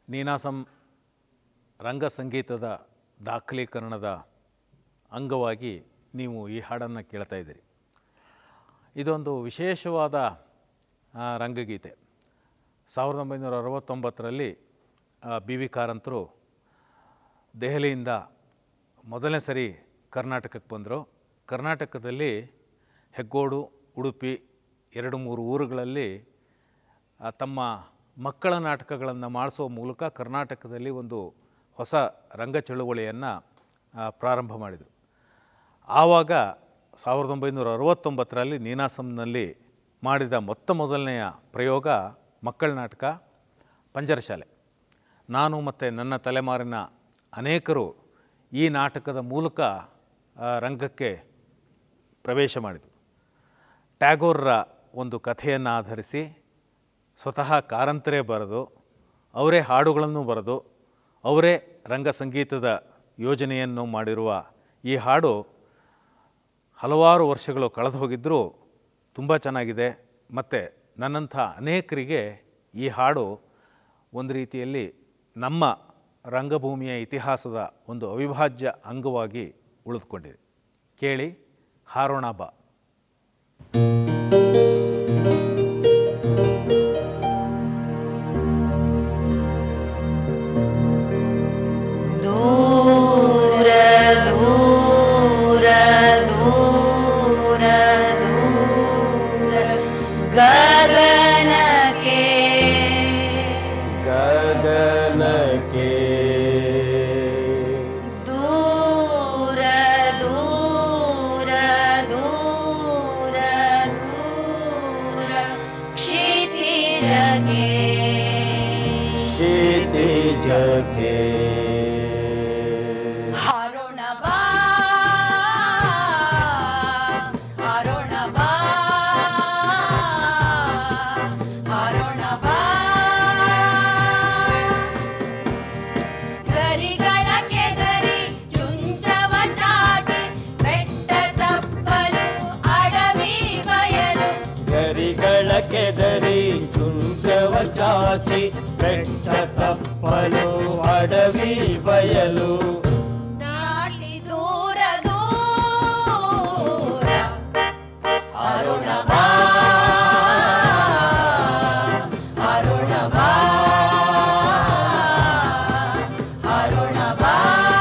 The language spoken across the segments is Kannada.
ನೀನಾಸಂ ರಂಗ ಸಂಗೀತದ ದಾಖಲೀಕರಣದ ಅಂಗವಾಗಿ ನೀವು ಈ ಹಾಡನ್ನು ಕೇಳ್ತಾ ಇದ್ದೀರಿ. ಇದೊಂದು ವಿಶೇಷವಾದ ರಂಗಗೀತೆ. 1969ರಲ್ಲಿ ಬಿ ವಿ ಕಾರಂತರು ದೆಹಲಿಯಿಂದ ಮೊದಲನೇ ಸರಿ ಕರ್ನಾಟಕಕ್ಕೆ ಬಂದರು. ಕರ್ನಾಟಕದಲ್ಲಿ ಹೆಗ್ಗೋಡು, ಉಡುಪಿ 2-3 ಊರುಗಳಲ್ಲಿ ತಮ್ಮ ಮಕ್ಕಳ ನಾಟಕಗಳನ್ನು ಮಾಡಿಸೋ ಮೂಲಕ ಕರ್ನಾಟಕದಲ್ಲಿ ಒಂದು ಹೊಸ ರಂಗ ಚಳುವಳಿಯನ್ನು ಪ್ರಾರಂಭ ಮಾಡಿದರು. ಆವಾಗ 1969ರಲ್ಲಿ ನೀನಾಸಂನಲ್ಲಿ ಮಾಡಿದ ಮೊದಲನೆಯ ಪ್ರಯೋಗ ಮಕ್ಕಳ ನಾಟಕ ಪಂಜರಶಾಲೆ. ನಾನು ಮತ್ತು ನನ್ನ ತಲೆಮಾರಿನ ಅನೇಕರು ಈ ನಾಟಕದ ಮೂಲಕ ರಂಗಕ್ಕೆ ಪ್ರವೇಶ ಮಾಡಿದರು. ಟ್ಯಾಗೋರರ ಒಂದು ಕಥೆಯನ್ನು ಆಧರಿಸಿ ಸ್ವತಃ ಕಾರಂತರೇ ಬರೆದು, ಅವರೇ ಹಾಡುಗಳನ್ನು ಬರೆದು, ಅವರೇ ರಂಗ ಸಂಗೀತದ ಯೋಜನೆಯನ್ನು ಮಾಡಿರುವ ಈ ಹಾಡು ಹಲವಾರು ವರ್ಷಗಳು ಕಳೆದು ಹೋಗಿದ್ದರೂ ತುಂಬ ಚೆನ್ನಾಗಿದೆ. ಮತ್ತು ನನ್ನಂಥ ಅನೇಕರಿಗೆ ಈ ಹಾಡು ಒಂದು ರೀತಿಯಲ್ಲಿ ನಮ್ಮ ರಂಗಭೂಮಿಯ ಇತಿಹಾಸದ ಒಂದು ಅವಿಭಾಜ್ಯ ಅಂಗವಾಗಿ ಉಳಿದುಕೊಂಡಿದೆ. ಕೇಳಿ, ಹಾರೋಣ ಬಾ. ಚಾಚಿ ಬೆಟ್ಟ ತಪ್ಪಲು ಅಡವಿ ಬಯಲು ದಾಟಿ ದೂರ ದೂರ ಅರುಣ ಬಾ ಅರುಣ ಬಾ ಅರುಣ ಬಾ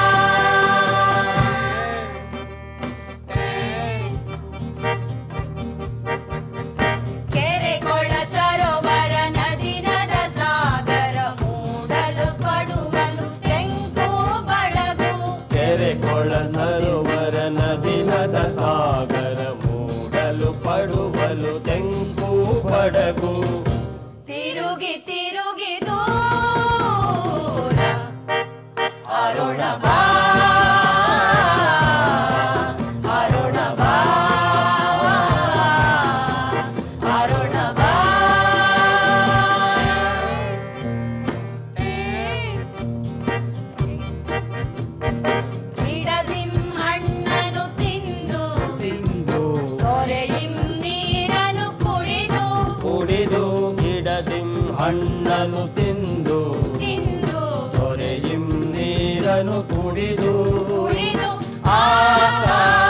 ಕೆರೆಗೊಳ ಸರೋವರ ನದಿ ನದ ಸಾಗರ ಮೂಡಲು ಪಡುವಲು ತೆಂಗು ಬಳಗು ಕೆರೆಗೊಳ ಸರೋವರ ನದಿ ನದ ಸಾಗರ ಮೂಡಲು ಪಡುವಲು ತೆಂಗು ಬಡಗು ತಿರುಗಿ ತಿರುಗಿ ದೂರ ಅರುಣ ಬಾ ಅರುಣ ಬಾ ಅರುಣ ಬಾ ಇಡಲಿಂ ಹಣ್ಣನು ತಿಂದು ತಿಂದು ತೊರೆಯಿಂ ನೀರನು ಕುಡಿದು ಕುಡಿದು ಗಿಡದಿಂ ಹಣ್ಣನು ತಿಂದು ತಿಂದು ತೊರೆಯಿಂ ನೀರನು ಕುಡಿದು ಕುಡಿದು ಆಕಾಶ